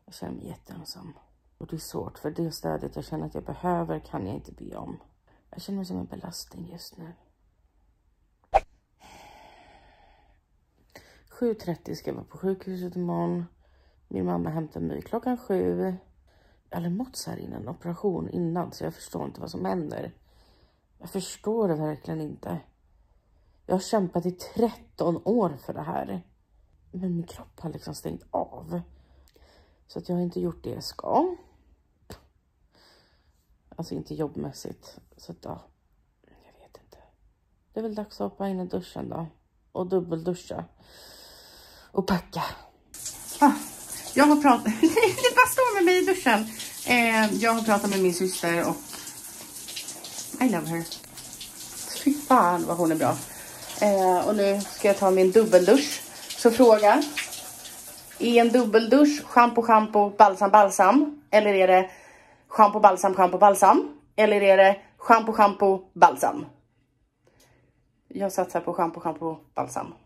Jag känner mig jätteensam. Och det är svårt, för det stödet jag känner att jag behöver kan jag inte be om. Jag känner mig som en belastning just nu. 7:30 ska jag vara på sjukhuset imorgon. Min mamma hämtar mig klockan 7. Jag har mått så här innan en operation innan, så jag förstår inte vad som händer. Jag förstår det verkligen inte. Jag har kämpat i 13 år för det här. Men min kropp har liksom stängt av. Så att jag har inte gjort det jag ska. Alltså inte jobbmässigt. Så att ja, jag vet inte. Det är väl dags att hoppa in i duschen då. Och dubbelduscha. Och packa. Jag har pratat... Nej, det bara står med mig i duschen. Jag har pratat med min syster och... I love her. Fy fan vad hon är bra. Och nu ska jag ta min dubbeldusch. Så fråga. Är en dubbeldusch shampoo, balsam? Eller är det shampoo, balsam? Eller är det shampoo, balsam? Jag satsar på shampoo, balsam.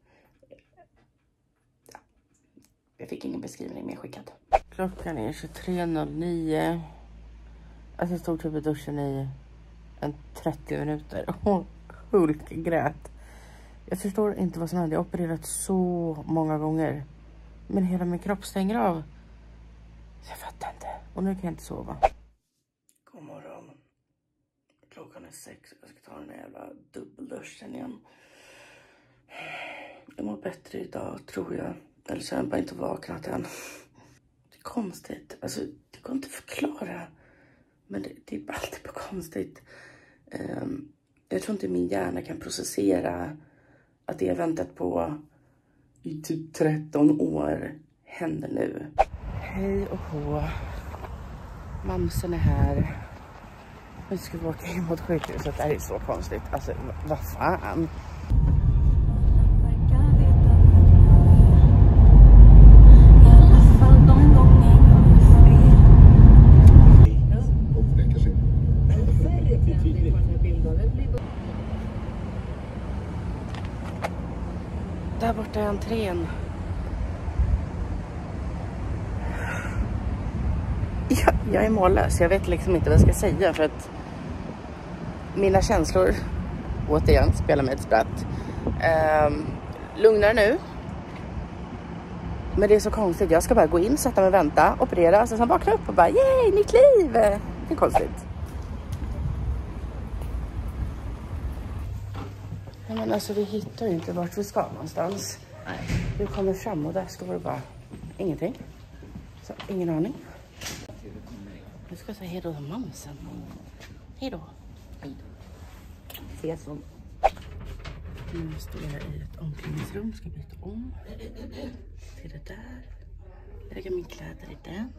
Ja. Jag fick ingen beskrivning mer skickad. Klockan är 23:09. Alltså jag stod typ i duschen i 30 minuter. Och Hulk grät. Jag förstår inte vad som händer. Jag har opererat så många gånger. Men hela min kropp stänger av. Så jag fattar inte. Och nu kan jag inte sova. God morgon. Klockan är 6. Jag ska ta den här jävla dubbelduschen igen. Jag mår bättre idag, tror jag. Eller så har jag bara inte vaknat än. Det är konstigt. Alltså, det går inte att förklara. Men det är alltid på konstigt. Jag tror inte min hjärna kan processera att det jag väntat på i typ 13 år händer nu. Hej och hå. Mamsen är här. Nu ska vi åka in mot sjukhuset. Det här är så konstigt. Alltså, vad fan? Där borta är entrén. Jag är mållös. Jag vet liksom inte vad jag ska säga för att mina känslor återigen spelar mig ett spratt. Lugnare nu. Men det är så konstigt. Jag ska bara gå in, sätta mig och vänta, operera, sen vakna upp och bara yay, nytt liv. Det är konstigt. Ja, men alltså vi hittar ju inte vart vi ska någonstans. Nej. Vi kommer fram och där ska det bara ingenting. Så ingen aning. Nu ska jag säga hej då till mamsen. Hej då. Ses om. Nu står jag i ett omklädningsrum. Ska byta om. Till det där. Jag lägger min kläder i den.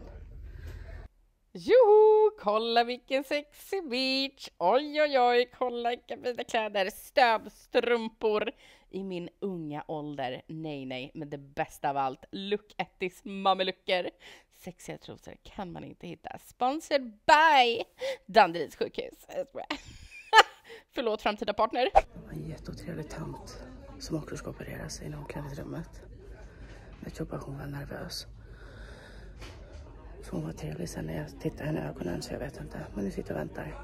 Joho, kolla vilken sexy beach. Oj, kolla vilka fina kläder. Stövstrumpor i min unga ålder. Nej, men det bästa av allt. Look at this mamelucker. Sexiga trosor kan man inte hitta. Sponsored by Danderyds sjukhus. Förlåt framtida partner. En jätteotrevlig tant som också ska operera sig i omklädningsrummet. Jag tror bara hon var nervös. Hon var trevlig sen när jag tittade henne i ögonen, så jag vet inte. Men nu sitter och väntar.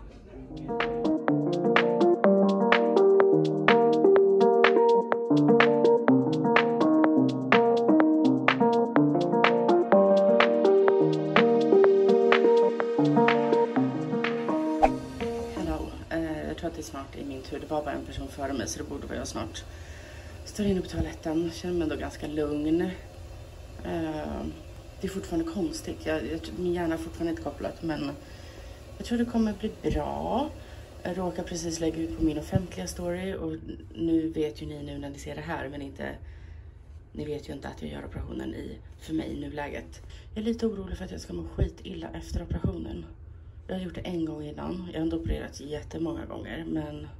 Hallå, jag tror att det är snart i min tur. Det var bara en person före mig, så det borde vara jag snart. Står inne på toaletten, känner mig ändå ganska lugn. Det är fortfarande konstigt. Min hjärna är fortfarande inte kopplat, men jag tror det kommer bli bra. Jag råkar precis lägga ut på min offentliga story och nu vet ju ni nu när ni ser det här, men inte, ni vet ju inte att jag gör operationen för mig i nuläget. Jag är lite orolig för att jag ska må skit illa efter operationen. Jag har gjort det en gång innan. Jag har ändå opererat jättemånga gånger, men...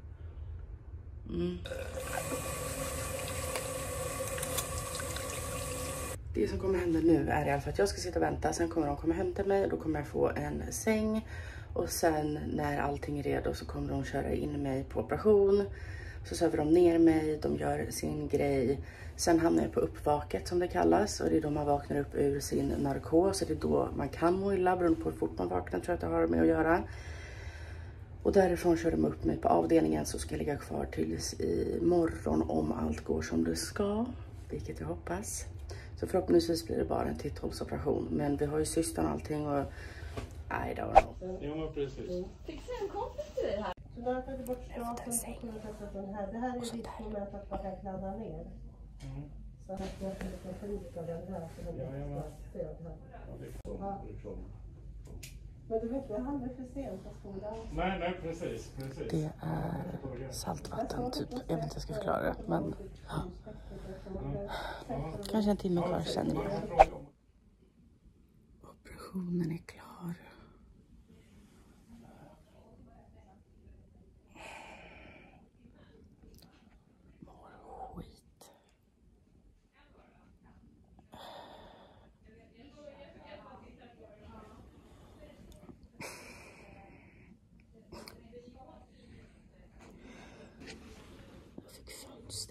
Det som kommer hända nu är i alla fall att jag ska sitta och vänta. Sen kommer de komma och hämta mig och då kommer jag få en säng. Och sen när allting är redo så kommer de köra in mig på operation. Så söver de ner mig, de gör sin grej. Sen hamnar jag på uppvaket som det kallas. Och det är då man vaknar upp ur sin narkos. Det är då man kan må illa beroende på hur fort man vaknar, tror jag att det har med att göra. Och därifrån kör de upp mig på avdelningen, så ska jag ligga kvar tills imorgon om allt går som det ska. Vilket jag hoppas. Så förhoppningsvis blir det bara en titthålsoperation. Men vi har ju systern och allting och I don't know. Ja, men precis. Fixa en kompis till dig här. Så när jag tagit bort staten så kommer jag sätta den här. Det här är riskmoment att man kan kladda ner. Så att jag kan förlita den här för den extra stöd här. Men du vet, jag hamnar för sent på skolan. Nej, precis. Det är saltvatten typ. Jag vet inte hur jag ska förklara det. Men kanske en timme kvar känner jag. Operationen är klar. Mår skit. Jag fick fönster.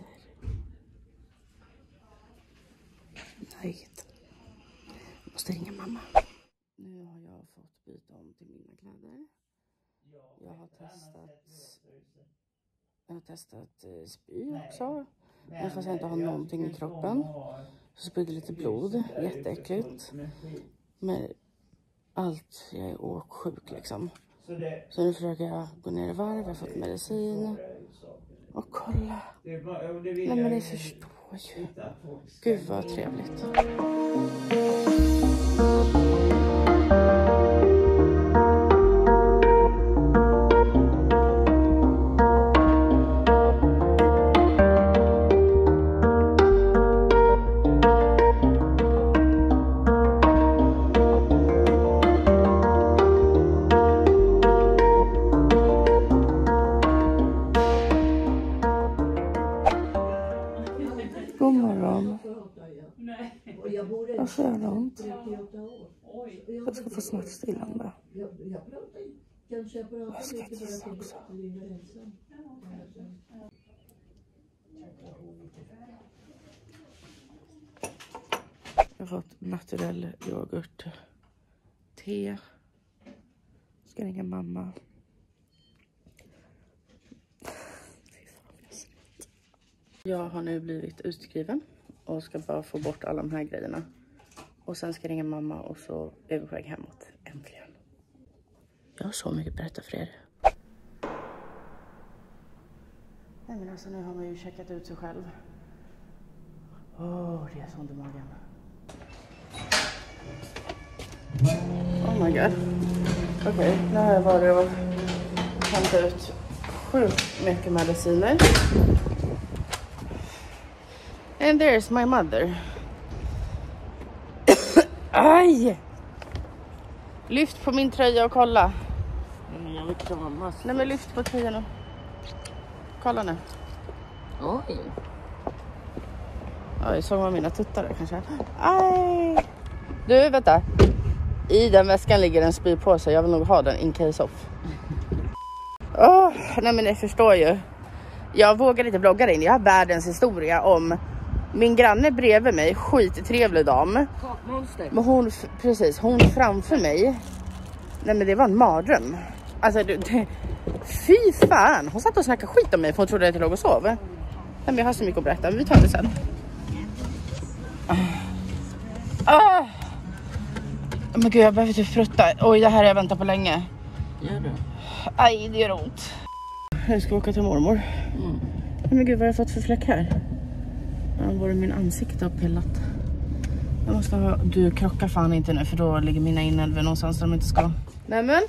Nej. Jag måste ringa mamma. Nu har jag fått byta om till mina kläder. Jag har testat spy också. Men fast jag inte har någonting i kroppen. Så spydde lite blod. Jätteäckligt. Men allt, jag är åksjuk liksom. Så nu försöker jag gå ner i varv. Jag har fått medicin. Och kolla. Nej men ni förstår ju. Gud vad trevligt. God morgon. Varför gör det ont? Jag ska få smärtstillande. Jag ska kissa också. Jag har fått naturell yoghurt. Te. Ska ringa mamma. Jag har nu blivit utskriven och ska bara få bort alla de här grejerna. Och sen ska jag ringa mamma och så är vi på väg hemåt. Äntligen. Jag har så mycket att berätta för er. Nej men alltså nu har man ju checkat ut sig själv. Det är så ont i magen. Oh my god. Okej, nu har jag varit och hämtat ut sjukt mycket mediciner. And there's my mother. Aj! Lyft på min tröja och kolla. Jag vill kramas. Nej men lyft på tröjan nu. Kolla nu. Oj. Oj, såg man mina tuttar där kanske. Aj! Du, vänta. I den väskan ligger en spypåse. Jag vill nog ha den in case of. Nej men ni förstår ju. Jag vågar inte blogga det in. Jag har världens historia om min granne bredvid mig. Skittrevlig dam. Men hon, precis, hon framför mig. Nej men det var en mardröm. Alltså fy fan. Hon satt och snackade skit om mig för hon trodde att jag låg och sov. Nej men jag har så mycket att berätta. Men vi tar det sen. Men gud jag behöver typ frutta. Oj det här har jag väntat på länge. Gör du? Aj det gör ont. Jag ska åka till mormor. Men gud vad har jag fått för fläck här? Var det min ansikte har pillat? Jag måste ha... Du krockar fan inte nu för då ligger mina inälvor någonstans där de inte ska. Nämen.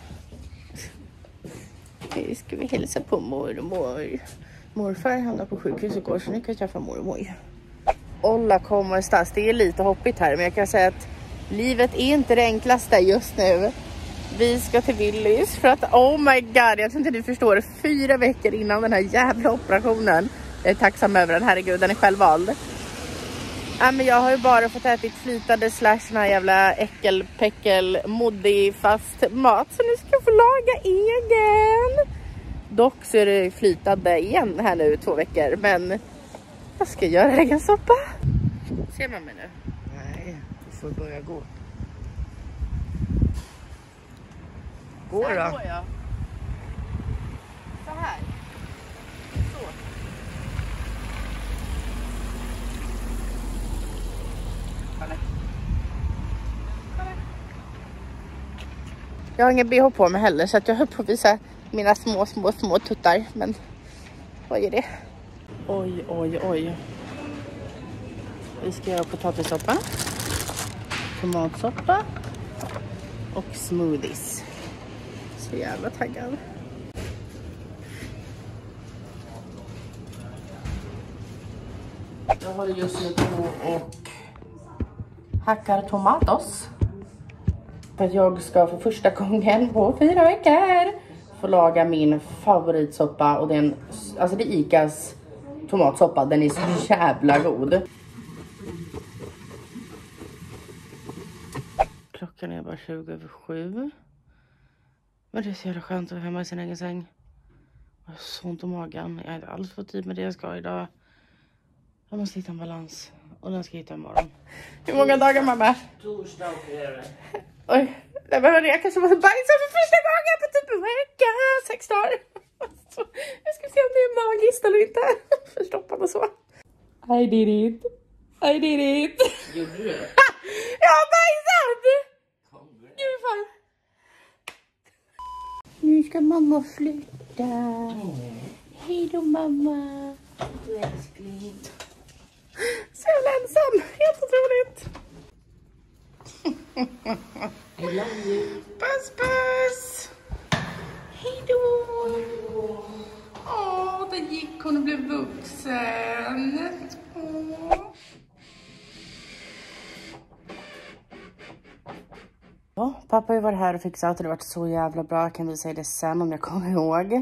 Nu ska vi hälsa på mormor. Morfar hamnar på sjukhus igår så nu kan jag träffa mormor. Hola como estás? Det är lite hoppigt här men jag kan säga att livet är inte det enklaste just nu. Vi ska till Willys för att, oh my god, jag tror inte du förstår, 4 veckor innan den här jävla operationen. Jag är tacksam över den, herregud, den är självvald. Men jag har ju bara fått ätit flytande slash den här jävla äckelpäckel moddig fast mat. Så nu ska jag få laga egen. Dock så är det flytande igen här nu 2 veckor. Men jag ska göra egen soppa. Ser man mig nu? Nej, du får börja gå. Gå då. Går jag. Så här. Så. Kolla. Jag har ingen BH på mig heller så att jag höll på att visa mina små tuttar. Men vad är det? Oj, oj, oj. Vi ska göra potatissoppa, tomatsoppa och smoothies. Så jävla taggad. Jag håller just nu på och hackar tomatos. För att jag ska för första gången på 4 veckor få laga min favoritsoppa. Och den, alltså det är Icas tomatsoppa. Den är så jävla god. Klockan är bara 7:20. Men det är så jävla skönt att vara hemma i sin egen säng. Jag har så ont i magen. Jag har inte alls fått tid med det jag ska idag. Jag måste hitta en balans. Och den ska jag hitta imorgon. Hur många dagar, mamma? Torsdag och fredag. Oj, det var det. Jag kanske måste bajsa för första gången på typ en vecka. 6 dagar. Jag ska se om det är magiskt eller inte. Förstoppad och så. I did it. I did it. Gjorde du det? Jag har bajsat! Gud fan. Nu ska mamma flytta. Hej då mamma. Du älskling. Så jävla ensam. Helt otroligt. I love you. Puss puss. Hej då. Åh, där gick hon och blev vuxen. Åh. Ja, pappa har varit här och fixat och det har varit så jävla bra. Jag kan visa det sen om jag kommer ihåg.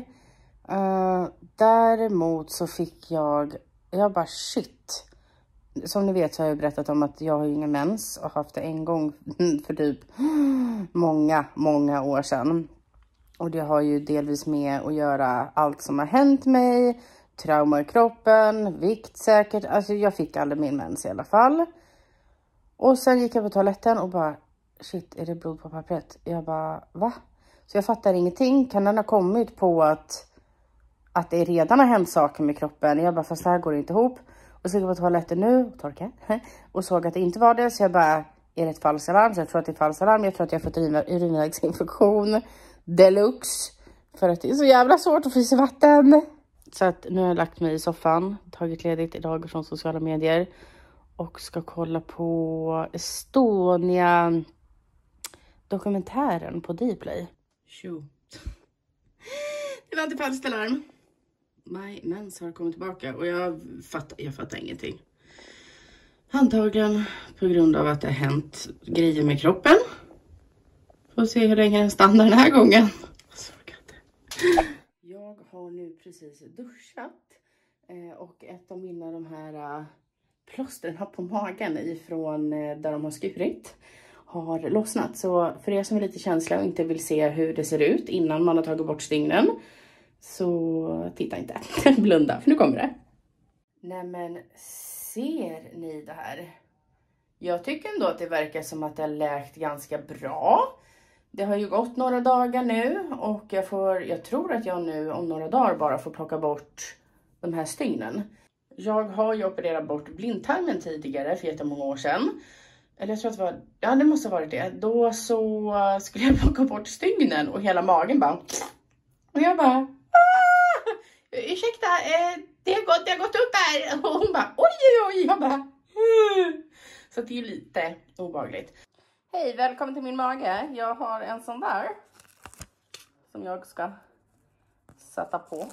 Däremot så fick jag bara shit. Som ni vet så har jag berättat om att jag har ingen mens och haft det en gång för typ många år sedan. Och det har ju delvis med att göra allt som har hänt mig. Trauma i kroppen, vikt säkert. Alltså jag fick aldrig min mens i alla fall. Och sen gick jag på toaletten och bara shit, är det blod på pappret? Jag bara, va? Så jag fattar ingenting. Kan den ha kommit på att det redan har hänt saker med kroppen? Jag bara, fast det här går inte ihop. Och så gick jag på toaletten nu och torkade. Och såg att det inte var det. Så jag bara, är det ett falsalarm? Så jag tror att det är falsalarm. Jag tror att jag har fått urinvägsinfektion deluxe. För att det är så jävla svårt att få i sig vatten. Så att nu har jag lagt mig i soffan. Tagit ledigt idag från sociala medier. Och ska kolla på Estonia dokumentären på Dplay. Tjo. Det var inte falskt-alarm. My mens har kommit tillbaka och jag fattar ingenting. Antagligen på grund av att det har hänt grejer med kroppen. Får se hur länge den stannar den här gången. Jag har nu precis duschat. Och ett av mina de här plåstren på magen ifrån där de har skurit har lossnat. Så för er som är lite känsliga och inte vill se hur det ser ut innan man har tagit bort stygnen, så titta inte. Blunda, för nu kommer det. Nämen, ser ni det här? Jag tycker ändå att det verkar som att det har läkt ganska bra. Det har ju gått några dagar nu och jag tror att jag nu om några dagar bara får plocka bort de här stygnen. Jag har ju opererat bort blindtarmen tidigare för jättemånga år sedan. Eller jag tror att det var, ja det måste ha varit det. Då så skulle jag plocka bort stygnen och hela magen bara. Och jag bara, ursäkta, det har gått upp här. Och hon bara, oj. Jag bara, så det är ju lite obehagligt. Hej, välkommen till min mage. Jag har en sån där som jag ska sätta på.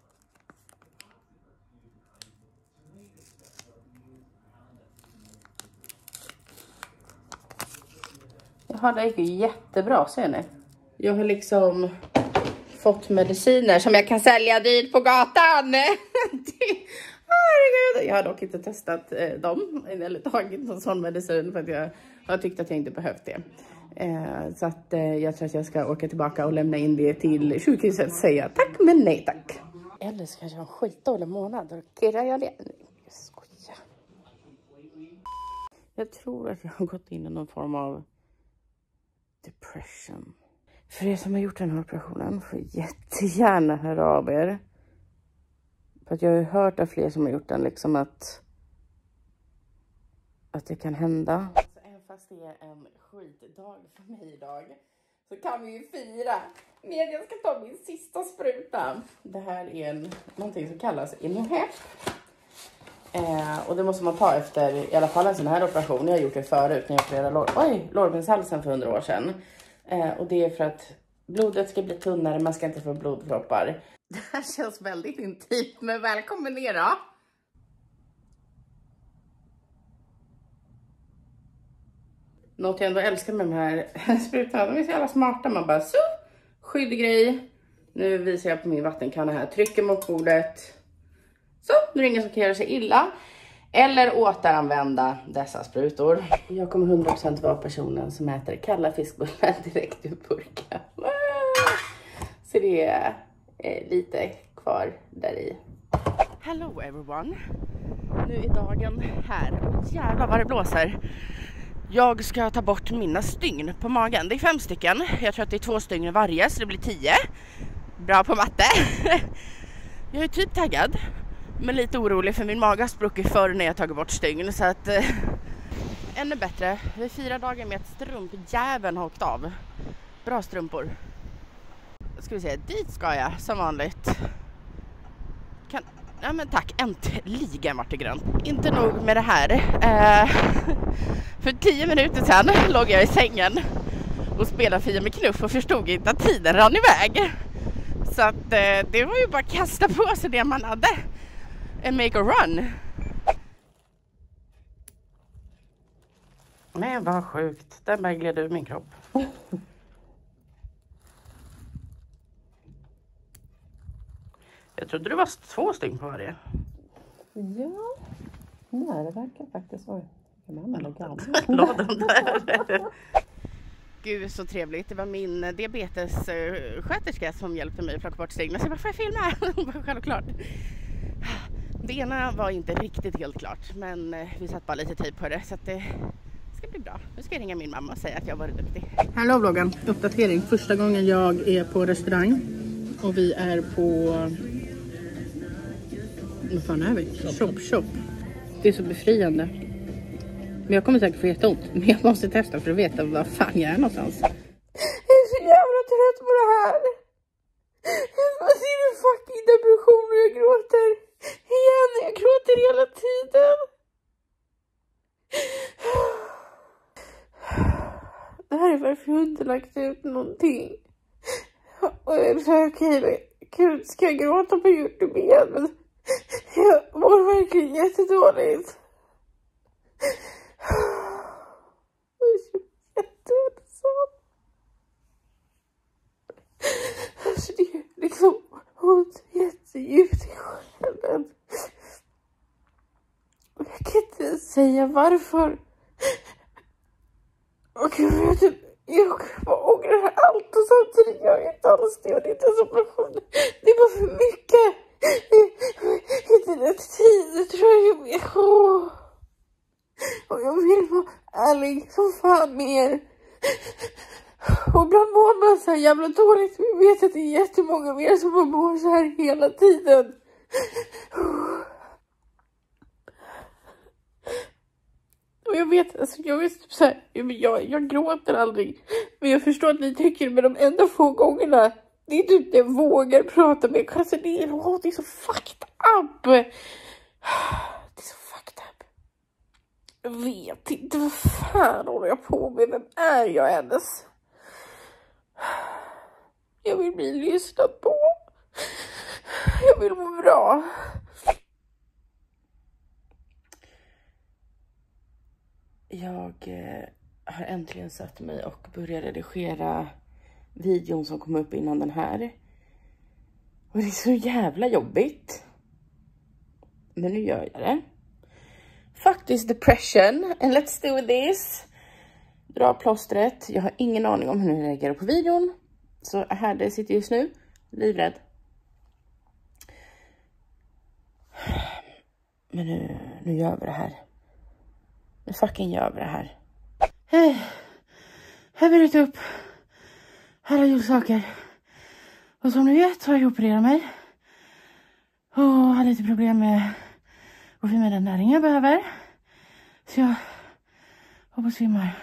Ja, det gick ju jättebra, ser ni. Jag har liksom fått mediciner som jag kan sälja dit på gatan. Herregud. Jag har dock inte testat dem eller tagit någon sån medicin för att jag Jag tyckte att jag inte behövt det. Så att jag tror att jag ska åka tillbaka och lämna in det till sjukhuset och säga tack men nej tack. Eller så kanske jag har en skitdålig månad och kirrar jag det. Jag skojar. Jag tror att jag har gått in i någon form av depression. För er som har gjort den här operationen får jättegärna höra av er. För att jag har ju hört av fler som har gjort den liksom att det kan hända. Så även fast det är en skitdag för mig idag så kan vi ju fira med att jag ska ta min sista spruta. Det här är någonting som kallas Inohep. Och det måste man ta efter i alla fall en sån här operation. Jag har gjort det förut när jag opererade lårbenshalsen för 100 år sedan. Och det är för att blodet ska bli tunnare, man ska inte få blodproppar. Det här känns väldigt intimt, men välkommen ner då. Något jag ändå älskar med de här sprutorna, de är så jävla smarta. Man bara så, skyddgrej. Nu visar jag på min vattenkanna här, trycker mot bordet. Så, nu är det ingen som kan göra sig illa. Eller återanvända dessa sprutor. Jag kommer 100% vara personen som äter kalla fiskbullar direkt ur burken. Så det är lite kvar där i. Hello everyone. Nu är dagen här. Och jävlar vad det blåser. Jag ska ta bort mina stygn på magen. Det är 5 stycken. Jag tror att det är 2 stygn i varje, så det blir 10. Bra på matte. Jag är typ taggad. Men lite orolig för min mage spruckit förr när jag tagit bort stygn. Så att ännu bättre. Vi 4 dagar med att strumpjäveln har åkt av. Bra strumpor. Ska vi se, dit ska jag som vanligt. Ja men tack, äntligen vart det grönt. Inte nog med det här. För 10 minuter sedan låg jag i sängen och spelade Fia med knuff och förstod inte att tiden rann iväg. Så att det var ju bara att kasta på sig det man hade. And make a run. Men vad sjukt. Den bara gled ur min kropp. Jag trodde det var 2 stygn på varje. Ja. Nej, det verkar faktiskt så. Låt dem där. Gud så trevligt. Det var min diabetessköterska som hjälpte mig att plocka bort stygn. Så jag bara, får jag filma? Självklart. Det ena var inte riktigt helt klart, men vi satt bara lite tid på det, så att det ska bli bra. Nu ska jag ringa min mamma och säga att jag var duktig. Hallå vloggen, uppdatering. Första gången jag är på restaurang och vi är på... Vad fan är vi? Shop. Det är så befriande. Men jag kommer säkert få jätteont. Men jag måste testa för att veta vad fan jag är någonstans. Jag är så jävla trött på det här. Jag ser en fucking depression och jag gråter. Igen, jag gråter hela tiden. Det här är varför jag inte lagt ut någonting. Och jag är så okej, gud, ska jag gråta på YouTube igen? Men jag mår verkligen jättedåligt. Jag är så jätteensam. Alltså det är liksom ont jättedjupt i själen. Och jag kan inte säga varför. Och jag bara ångrar allt och samtidigt gör jag inte alls det. Och det är inte en operation. Det är bara för mycket. Inte rätt tid, tror jag. Och jag vill vara ärlig som fan med er. Och ibland mår man så här jävla dåligt. Vi vet att det är jättemånga mer som mår så här hela tiden. Och jag vet, alltså jag är typ så här, jag gråter aldrig. Men jag förstår att ni tycker, men de enda få gångerna, det är typ det jag vågar prata med. Alltså det är så fucked up. Det är så fucked up. Jag vet inte, vad fan håller jag på med? Vem är jag ens? Jag vill bli lyssnad på. Jag vill må bra. Jag har äntligen satt mig och börjat redigera videon som kom upp innan den här. Och det är så jävla jobbigt. Men nu gör jag det. Fuck this depression and let's do this. dra plåstret. Jag har ingen aning om hur ni reagerar på videon. Så här det sitter just nu. Livrädd. Men nu gör vi det här. Nu fucking gör vi det här. Hej. Jag har burit upp alla julsaker. Och som ni vet har jag opererat mig. Och har lite problem med att få med den näring jag behöver. Så jag hoppas svimmar.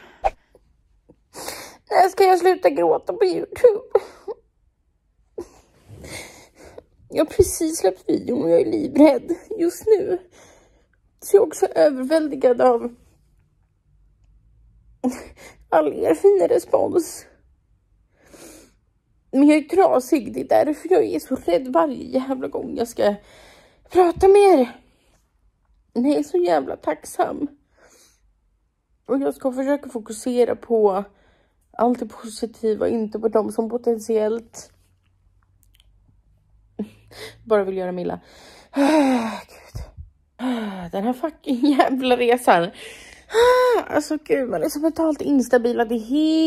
När ska jag sluta gråta på YouTube? Jag har precis släppt videon och jag är livrädd just nu. Så jag är också överväldigad av all er fina respons. Men jag är trasig, det är därför jag är så rädd varje jävla gång jag ska prata med er. Men jag är så jävla tacksam. Och jag ska försöka fokusera på allt det positiva, inte på de som potentiellt bara vill göra mig illa. Gud. Den här fucking jävla resan. Alltså gud, man är så mentalt instabil att det är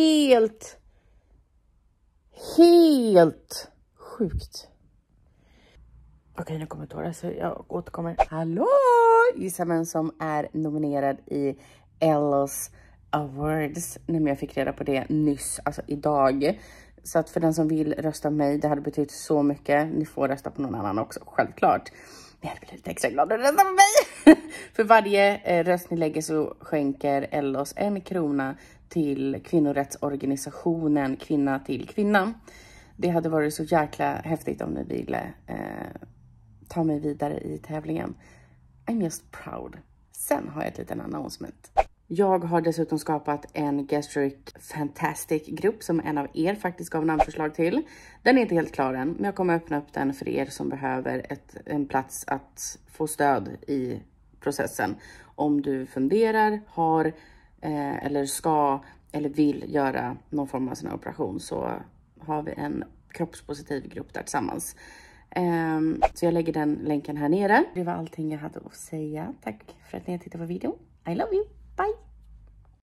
helt sjukt. Okej, nu kommer tårar så jag återkommer. Hallå! Gissa vem som är nominerad i Ellos Awards. Nej, men jag fick reda på det nyss, alltså idag. Så att för den som vill rösta på mig, det hade betytt så mycket. Ni får rösta på någon annan också, självklart. Men jag blir lite extra glad att rösta på mig. För varje röst ni lägger så skänker Ellos 1 krona till kvinnorättsorganisationen Kvinna till kvinna. Det hade varit så jäkla häftigt om ni ville ta mig vidare i tävlingen. I'm just proud. Sen har jag ett litet announcement. Jag har dessutom skapat en Gastric Fantastic grupp som en av er faktiskt gav namnförslag till. Den är inte helt klar än, men jag kommer öppna upp den för er som behöver en plats att få stöd i processen. Om du funderar, har eller ska eller vill göra någon form av sån här operation, så har vi en kroppspositiv grupp där tillsammans. Så jag lägger den länken här nere. Det var allting jag hade att säga. Tack för att ni har tittat på videon. I love you. Bye!